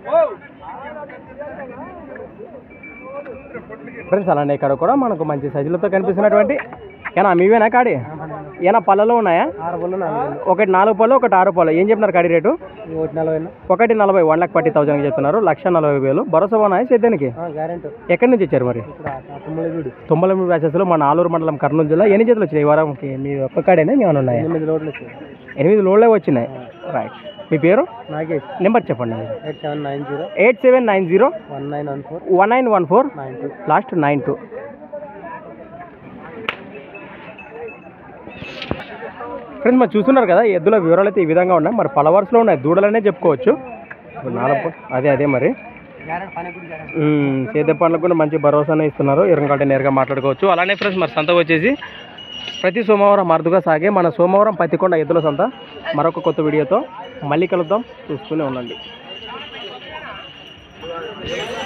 Friends అలానే ఇక్కడ కూడా మనకు మంచి సైజులతో కనిపిస్తున్నటువంటి ఏనా మీవేనా కాడి ఏనా పళ్ళలో ఉన్నాయా? 6 పళ్ళు 4 పళ్ళు. ఒకటి 4 పళ్ళు ఒకటి 6 పళ్ళు. ఏం చెప్పినారు కాడి రేటు? 140. 1,40,000 1,40,000 చెప్తున్నారు. 1,40,000 భరోసా ఉన్నాయి సేద్యానికి. గ్యారెంటీ. ఎక్కడి నుంచి వచ్చారు మరి? తుమ్మలమూడి వ్యాసెస్లో మన ఆలూరు మండలం కర్నూలు జిల్లా. ఎన్ని జతలు వచ్చినాయి ఈ వారంకి? మీ ఒక్క కాడేనా ఏమైనా ఉన్నాయా? 8 లోడ్లు వచ్చాయి. 8 లోడ్లే వచ్చినాయి. రైట్. మీ పేరు? నాగేష్. నెంబర్ చెప్పండి. 8790 1914 92. లాస్ట్ 92. ఫ్రెండ్స్ మరి చూస్తున్నారు కదా ఎద్దుల వివరాలు అయితే ఈ విధంగా ఉన్నాయి. మరి పలవర్స్లో ఉన్నాయి, దూడలనే చెప్పుకోవచ్చు. అదే మరి సేద్య పనులకు కూడా మంచి భరోసానే ఇస్తున్నారు. ఎరంగంటే నేరుగా మాట్లాడుకోవచ్చు. అలానే ఫ్రెండ్స్ మరి సంత వచ్చేసి ప్రతి సోమవారం అరుదుగా సాగే మన సోమవారం పత్తికొండ ఎద్దుల సంత. మరొక కొత్త వీడియోతో మళ్ళీ కలుద్దాం. చూస్తూనే ఉండండి.